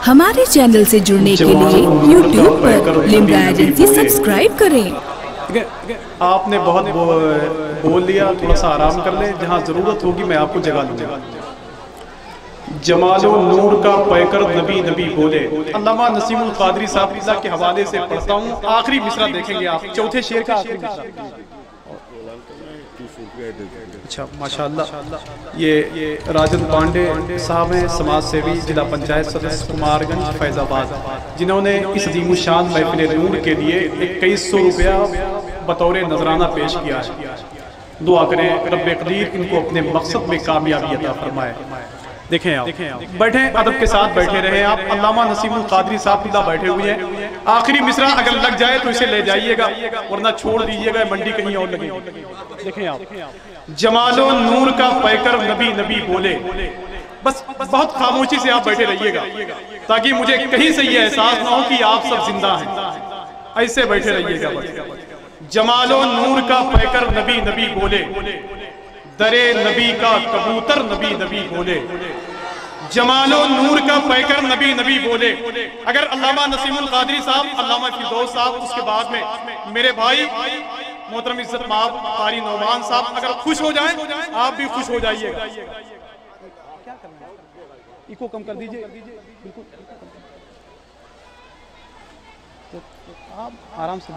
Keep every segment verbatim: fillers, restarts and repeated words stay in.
ہمارے چینل سے جڑنے کے لیے یوٹیوب پر لمرا ایجنسی سبسکرائب کریں۔ آپ نے بہت بول لیا، تھوڑا سا آرام کر لیں، جہاں ضرورت ہوگی میں آپ کو جگہ دوں گا۔ جمال و نور کا پیکر نبی نبی بولے، علامہ نسیم القادری صاحب اللہ کے حوالے سے پڑھتا ہوں، آخری مصرع دیکھیں گے آپ، چوتھے شعر کا آخری مصرع۔ اچھا ماشاءاللہ، یہ راجن پانڈے صاحب ہیں، سماج سیوی، ضلع پنچایت سدس کمار گنج فیض آباد، جنہوں نے اس عظیم الشان محفل نور کے لیے اکیس سو روپیہ بطور نذرانہ پیش کیا ہے۔ دعا کریں رب قدیر ان کو اپنے مقصد میں کامیابی عطا فرمائے۔ دیکھیں آپ بیٹھیں، ادب کے ساتھ بیٹھے رہیں آپ۔ علامہ نسیم القادری صاحب اللہ بیٹھے ہوئے ہیں، آخری مصرع اگر لگ جائے تو اسے لے جائیے گا، ورنہ چھوڑ دیجیے گا، منڈی کہیں اور لگے۔ دیکھیں آپ، جمال و نور کا پیکر نبی نبی بولے، بس بہت خاموشی سے آپ بیٹھے رہیے گا تاکہ مجھے کہیں سے یہ احساس نہ ہو کہ آپ سب زندہ ہیں، ایسے بیٹھے رہیے گا۔ جمال و نور کا پیکر نبی نبی بولے، درے نبی کا کبوتر نبی نبی بولے، جمال و نور کا پیکر نبی نبی بولے۔ اگر علامہ نسیم القادری صاحب، علامہ فردوس صاحب، اس کے بعد میں میرے بھائی محترم عزت مآب قاری نعمان صاحب اگر خوش ہو جائیں، آپ بھی خوش ہو جائیے گا۔ ایکو کم کر دیجئے، بالکل آپ آرام سے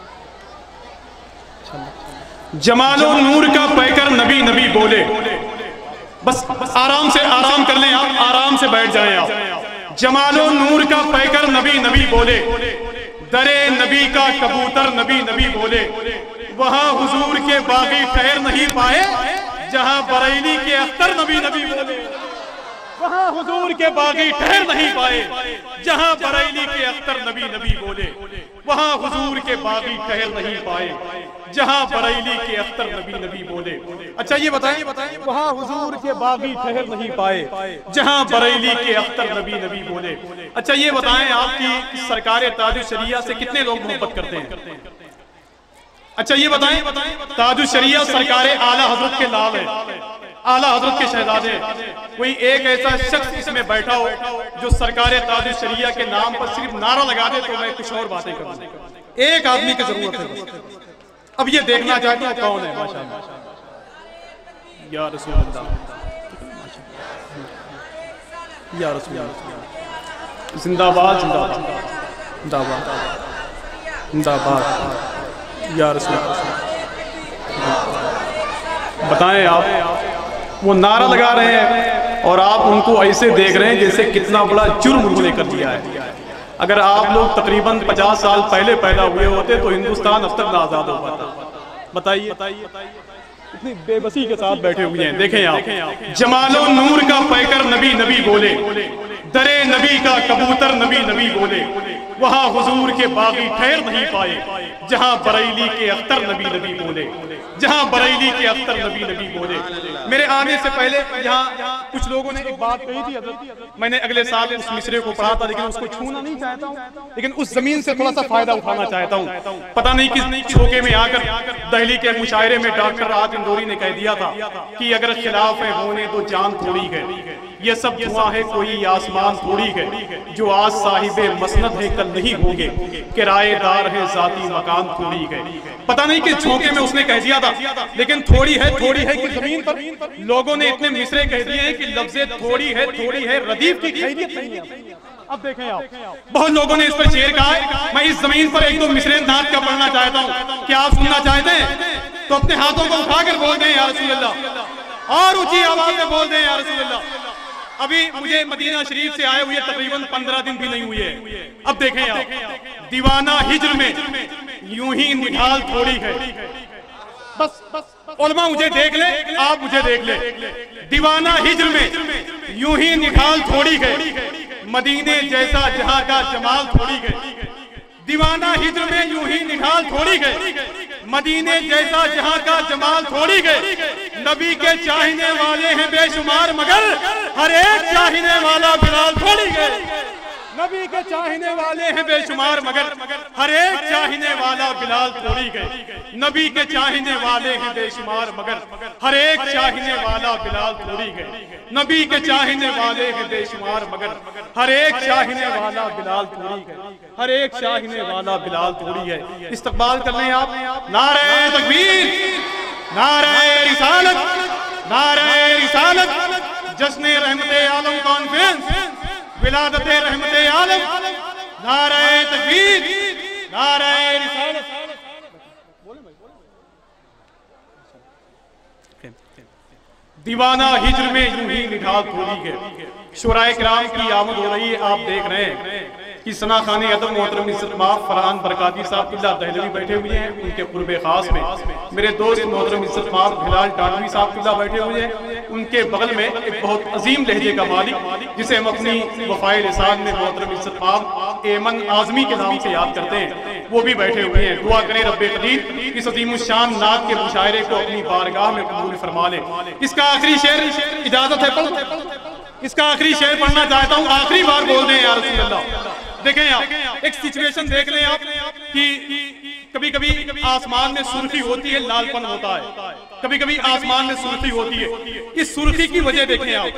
جمال و نور کا پیکر نبی نبی بولے، بس آرام سے آرام کر لیں آپ، آرام سے بیٹھ جائیں آپ۔ جمال و نور کا پیکر نبی نبی بولے، درے نبی کا کبوتر نبی نبی بولے، وہاں حضور کے باغی ٹھہر نہیں پائے جہاں بریلی کے اختر نبی نبی بولے، وہاں حضور کے باغی ٹھہر نہیں پائے جہاں بریلی کے اختر نبی نبی بولے، وہاں حضور کے باغی ٹھہر نہیں پائے جہاں بریلی کے اختر نبی نبی بولے۔ اچھا یہ بتائیں، وہاں حضور کے باغی ٹھہر نہیں پائے جہاں بریلی کے اختر نبی نبی بولے۔ اچھا یہ بتائیں، آپ کی سرکار تاج الشریعہ سے کتنے لوگ محبت کرتے ہیں؟ اچھا یہ بتائیں، تاج الشریعہ سرکار اعلیٰ حضرت کے لال ہے، اعلیٰ حضرت کے شہزادے، کوئی ایک ایسا شخص اس میں بیٹھا ہو جو سرکار تاج الشریعہ کے نام پر صرف نعرہ لگا دے تو میں کچھ اور باتیں کروں۔ ایک آدمی کی ضرورت ہے، اب یہ دیکھنا چاہتا ہوں کون ہے۔ ماشاءاللہ یا رسول اللہ، یا رسول اللہ، زندہ باد زندہ باد زندہ باد زندہ باد یا رسول اللہ۔ بتائیں آپ، وہ نعرہ لگا رہے ہیں اور آپ ان کو ایسے دیکھ رہے ہیں جیسے کتنا بڑا جرم انہوں نے کر دیا ہے۔ اگر آپ لوگ تقریباً پچاس سال پہلے پیدا ہوئے ہوتے تو ہندوستان اب تک نہ آزاد ہو پاتا۔ بتائیے، اتنی بے بسی کے ساتھ بیٹھے ہوئے ہیں۔ دیکھیں آپ، جمال و نور کا پیکر نبی نبی بولے، درے نبی کا کبوتر نبی نبی بولے، وہاں حضور کے باغی ٹھہر نہیں پائے جہاں بریلی کے اختر نبی نبی بولے، جہاں بریلی کے اختر نبی نبی بولے۔ میرے آنے سے پہلے یہاں کچھ لوگوں نے ایک بات کہی تھی حضرت، میں نے اگلے سال اس مصرے کو پڑھا تھا لیکن اس کو چھونا نہیں چاہتا ہوں، لیکن اس زمین سے تھوڑا سا فائدہ اٹھانا چاہتا ہوں۔ پتہ نہیں کس چھوکے میں آ کر دہلی کے مشاعرے میں ڈاکٹر راحت اندوری نے کہہ دیا تھا کہ اگر خلافیں ہونے تو جان تھوڑی ہے، یہ سب دھواں ہے کوئی آسمان تھوڑی ہے، جو آج صاحب مسند ہے کل نہیں ہوں گے، کرائے دار ہے ذاتی مکان تھوڑی ہے۔ پتہ نہیں کس چھوکے میں اس نے کہہ دیا تھا، لیکن تھوڑی ہے تھوڑی ہے کہ زمین پر لوگوں نے اتنے مصرے کہہ دیے ہیں کہ لفظ تھوڑی ہے تھوڑی ہے ردیف کی خیریت نہیں ہے۔ اب دیکھیں آپ، بہت لوگوں نے اس پر شعر کہا ہے، میں اس زمین پر ایک دو مصرے نعت کا پڑھنا چاہتا ہوں، کیا آپ سننا چاہتے ہیں؟ تو اپنے ہاتھوں کو اٹھا کر بول دیں یا رسول اللہ، اور اونچی آواز میں بول دیں یا رسول اللہ۔ ابھی مجھے مدینہ شریف سے آئے ہوئے تقریباً پندرہ دن بھی نہیں ہوئے ہیں۔ اب دیکھیں آپ، دیوانہ ہجر میں یوں ہی نڈھال تھوڑی ہے، بس علماء مجھے دیکھ لیں، آپ مجھے دیکھ لیں، دیوانہ ہجر میں یوں ہی نڈھال تھوڑی ہے، مدینے جیسا جہاں کا جمال تھوڑی ہے۔ دیوانہ ہجر میں یوں ہی نڈھال تھوڑی ہے، مدینے جیسا جہاں کا جمال تھوڑی ہے۔ نبی کے چاہنے والے ہیں بے شمار مگر ہر ایک چاہنے والا بلال تھوڑی ہے۔ نبی کے چاہنے والے ہیں بے شمار مگر ہر ایک چاہنے والا بلال تھوڑی گئے نبی کے چاہنے والے ہیں بے شمار مگر ہر ایک چاہنے والا بلال تھوڑی گئے نبی کے چاہنے والے ہیں بے شمار مگر ہر ایک چاہنے والا بلال تھوڑی گئے ہر ایک چاہنے والا بلال تھوڑی ہے استقبال کر لیں آپ نعرہ تکبیر نعرہ رسالت نعرہ رسالت جشن رحمت عالم کانفرنس ولادت رحمت عالم نعرہ تکبیر نعرہ رسالت دیوانہ ہجر میں یوں ہی نڈھال تھوڑی ہے شعراء کرام کی آمد ہو رہی ہے آپ دیکھ رہے ہیں کہ ثنا خان ادب محترم عزت مآب فرحان برکاتی صاحب قلعہ دہلوی بیٹھے ہوئے ہیں ان کے قرب خاص میں میرے دوست محترم عزت مآب بلال ڈانوی صاحب قلعہ بیٹھے ہوئے ہیں ان کے بغل میں ایک بہت عظیم لہجے کا مالک جسے ہم اپنی وفائے لسان میں محترم عزت مآب ایمن اعظمی کے نام سے یاد کرتے ہیں وہ بھی بیٹھے ہوئے ہیں دعا کریں رب قدیر اس عظیم الشان نعت کے مشاعرے کو اپنی بارگاہ میں قبول فرما لے اس کا آخری شعر اجازت ہے پڑھ اس کا آخری شعر پڑھنا چاہتا ہوں آخری بار بول دیں یا رسول اللہ دیکھیں آپ ایک سچویشن دیکھ لیں آپ کہ کبھی کبھی آسمان میں سرخی ہوتی ہے لال پن ہوتا ہے کبھی کبھی آسمان میں سرخی ہوتی ہے اس سرخی کی وجہ دیکھیں آپ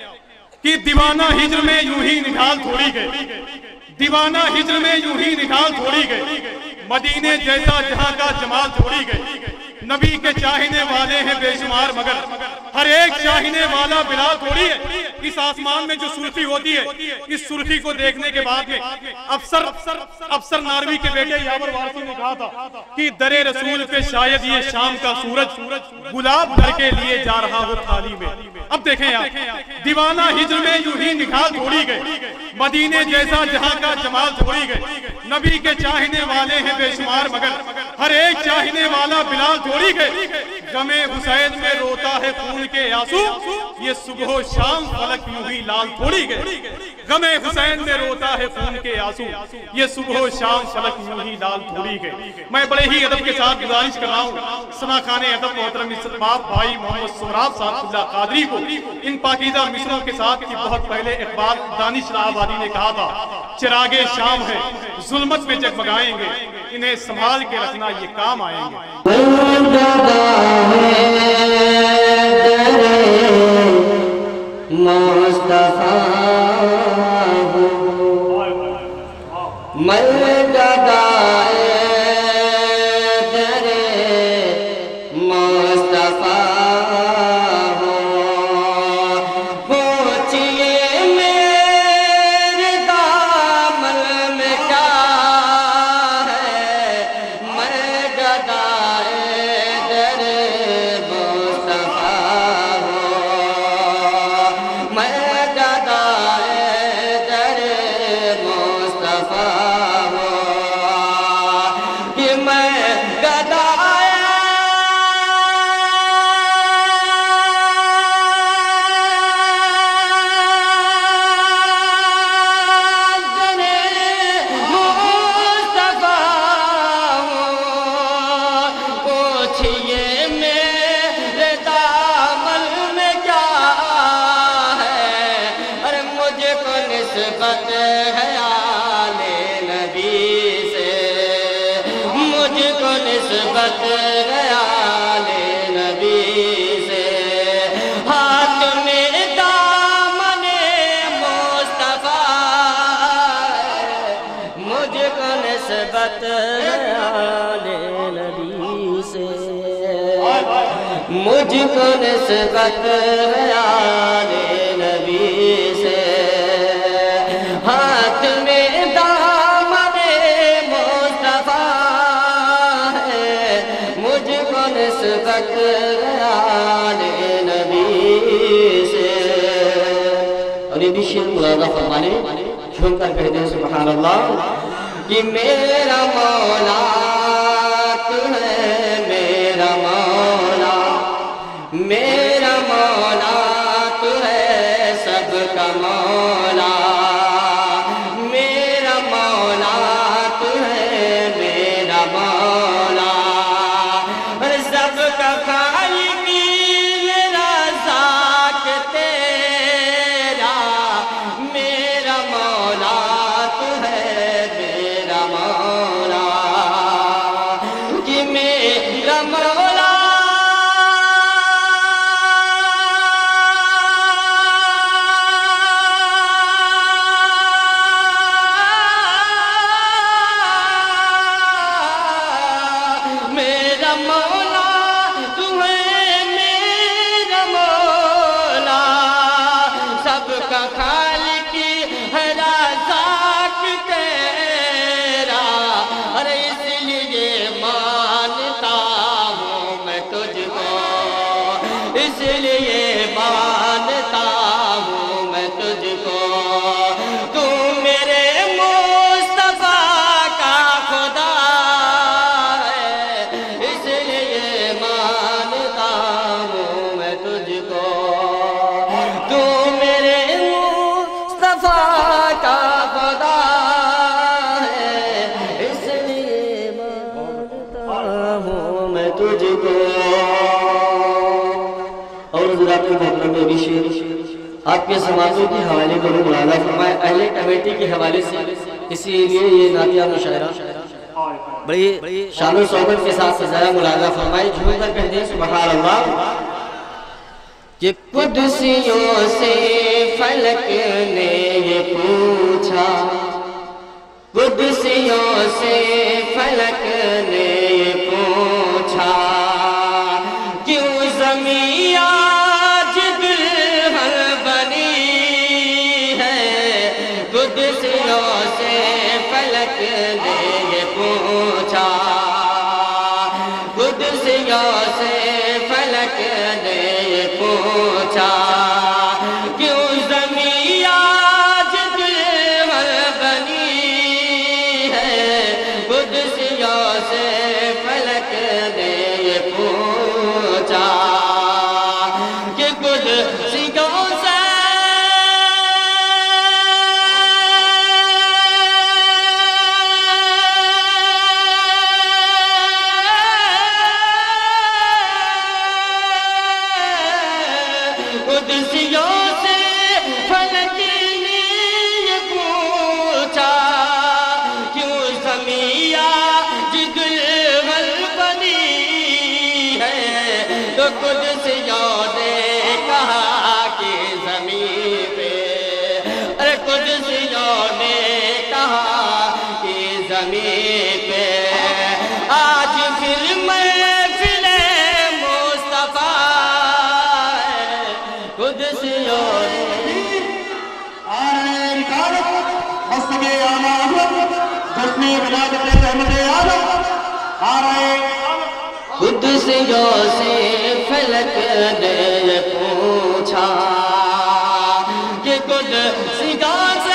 کہ دیوانہ ہجر میں یوں ہی نڈھال تھوڑی گئے دیوانہ ہجر میں یوں ہی نڈھال تھوڑی گئے مدینے جیسا جہاں کا جمال تھوڑی گئے نبی کے چاہنے والے ہیں بے شمار مگر ہر ایک چاہنے والا بلال تھوڑی ہے اس آسمان میں جو سرخی ہوتی ہے اس سرخی کو دیکھنے کے بعد میں افسر افسر ناروی کے بیٹے یاور وارسی نے کہا تھا کہ در رسول پہ شاید یہ شام کا سورج گلاب بھر کے لیے جا رہا ہو تھالی میں اب دیکھیں آپ دیوانہ ہجر میں یوں ہی نڈھال تھوڑی گئے مدینے جیسا جہاں کا جمال تھوڑی گئے نبی کے چاہنے والے ہیں بے شمار مگر ہر ایک چاہنے والا بلال تھوڑی گئے غم حسین میں روتا ہے خون کے آنسو یہ صبح و شام فلک یوں ہی لال تھوڑی گئے غم حسین میں روتا ہے خون کے آنسو یہ صبح و شام فلک یوں ہی لال تھوڑی گئے میں بڑے ہی ادب کے ساتھ گزارش کر رہا ہوں ثنا خان ادب محترم عزت مآب بھائی محمد سہراب صاحب اللہ قادری کو ان پاکیزہ مصروں کے ساتھ کی بہت پہلے اقبال دانش راہ آبادی نے کہا تھا چراغ شام ہے ظلمت میں جگمگائیں گے انہیں سنبھال کے رکھنا یہ کام آئیں گے مصطفیٰ مجھ کو نسبت آل نبی سے ہاتھ میں دامن مصطفیٰ ہے مجھ کو نسبت آل نبی سے اور یہ بھی شیر ملازہ فرمانے جھوم کر کہتے ہیں سبحان اللہ کہ میرا مولا تو ہے میرا مولا میرا مولا تو ہے سب کا مولا میرا مولا تو ہے میرا مولا اور سب کا خالق میرا ذات تیرا میرا مولا की मोहतरम मेरी शेर आपके समाजों के हवाले को मुलाजा फरमाए, अहले कमेटी के हवाले से, इसीलिए ये नातिया मुशायरा बड़ी शान और शौकत के साथ सजाया, मुलाजा फरमाए। झूम कर कहते हैं सुभान अल्लाह कि कुदसियों से फलक ने ये पूछा, कुदसियों से फलक ने ये पूछा, क्यों ज़मीं आज दुल्हन बनी है। कुदसियों से फलक ने ये पूछा, कुदसियों से फलक ने ये पूछा, क्यों ज़मीं आज दुल्हन बनी है। कुदसियों से फलक ने ये पूछा कि कुदसियों से कुदसियों से फलक ने ये पूछा, क्यों ज़मीं आज दुल्हन बनी है। तो कुदसियों ने कहा कि ज़मीं पे, अरे कुदसियों ने कहा कि ज़मीं पे आज फिर महफ़िल मुस्तफ़ा है। कुदसियों कुदसियों से फलक ने ये पूछा कि कुदसियों से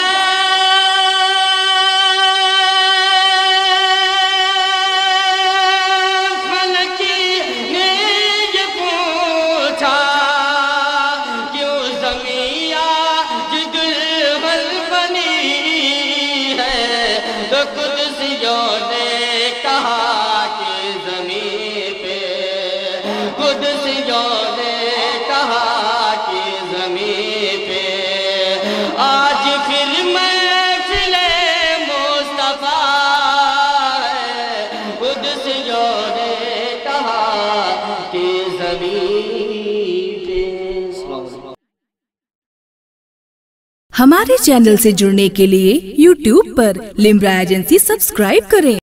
फलक ने ये पूछा, क्यों ज़मीं आज दुल्हन बनी है। तो कुदसियों ने कहा कि ज़मीं पे, कुदसियों ने कहा कि ज़मीं पे आज फिर महफ़िल मुस्तफ़ा है। कुदसियों ने कहा कि ज़मीं पे। हमारे चैनल से जुड़ने के लिए यूट्यूब पर लिम्रा एजेंसी सब्सक्राइब करें।